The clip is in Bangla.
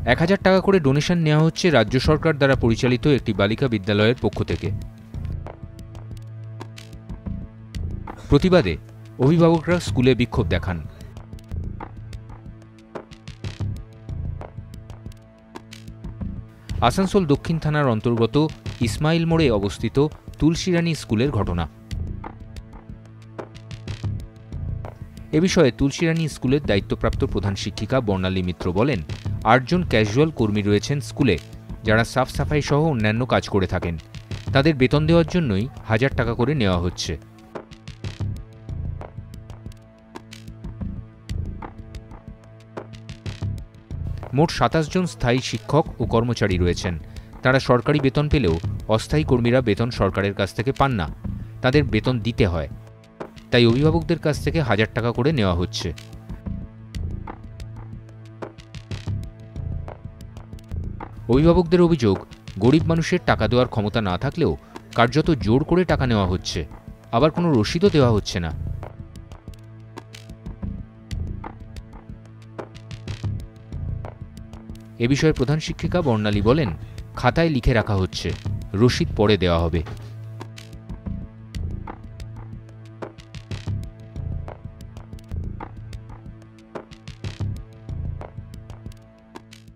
1000 টাকা করে ডোনেশন নেওয়া হচ্ছে রাজ্য সরকার দ্বারা পরিচালিত একটি বালিকা বিদ্যালয়ের পক্ষ থেকে। প্রতিবাদে অভিভাবকরা স্কুলে বিক্ষোভ দেখান। আসানসোল দক্ষিণ থানার অন্তর্গত ইসমাইল মোড়ে অবস্থিত তুলসীরানী স্কুলের ঘটনা। এ বিষয়ে তুলসীরানী স্কুলের দায়িত্বপ্রাপ্ত প্রধান শিক্ষিকা বর্ণালী মিত্র বলেন, 8 জন ক্যাজুয়াল কর্মী রয়েছেন স্কুলে, যারা সাফ সাফাই সহ অন্যান্য কাজ করে থাকেন। তাদের বেতন দেওয়ার জন্যই 1000 টাকা করে নেওয়া হচ্ছে। মোট 27 জন স্থায়ী শিক্ষক ও কর্মচারী রয়েছেন। তারা সরকারি বেতন পেলেও অস্থায়ী কর্মীরা বেতন সরকারের কাছ থেকে পান না, তাদের বেতন দিতে হয়। তাই অভিভাবকদের কাছ থেকে 1000 টাকা করে নেওয়া হচ্ছে। অভিভাবকদের অভিযোগ, গরিব মানুষের টাকা দেওয়ার ক্ষমতা না থাকলেও কার্যত জোর করে টাকা নেওয়া হচ্ছে, আবার কোনো রসিদও দেওয়া হচ্ছে না। এ বিষয়ে প্রধান শিক্ষিকা বর্ণালী বলেন, খাতায় লিখে রাখা হচ্ছে, রসিদ পরে দেওয়া হবে।